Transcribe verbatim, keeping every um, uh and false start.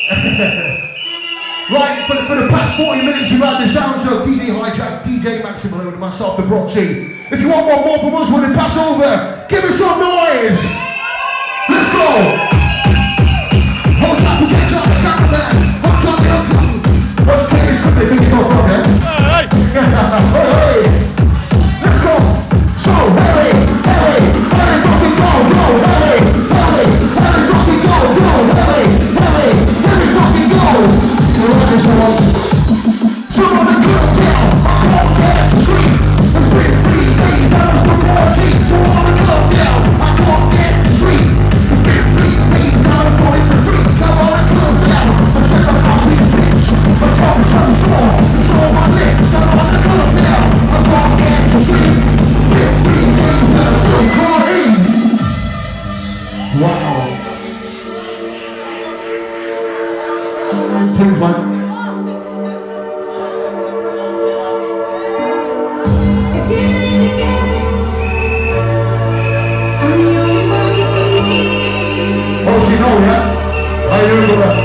Right, for the, for the past forty minutes you've had the sounds of D J Hijack, D J Maxi, Malone, and myself, the Broxy. If you want one more from us when they pass over, give us some noise! Let's go! Hold up, get up, stand up there! Hold up, get up! What's the case? Could they think it's no problem? Hey! Hey! Let's go! So, hurry, hurry, hurry, fucking go, go, hurry, hurry, hurry, fucking go, go, hurry, hurry, hurry, fucking go! Someone to get down, I won't get to sleep. It's been three days, I was the fourteenth, so I wanna come down, I can't get to sleep. It's been three days, I was going for free, I wanna come down, I spent my coffee bitch. My tongue is so sore, it's on my lips, I wanna come down, I can't get to sleep. It's been three days, and I'm still crying. Wow. Things like oh, she know, yeah? How you doing, brother?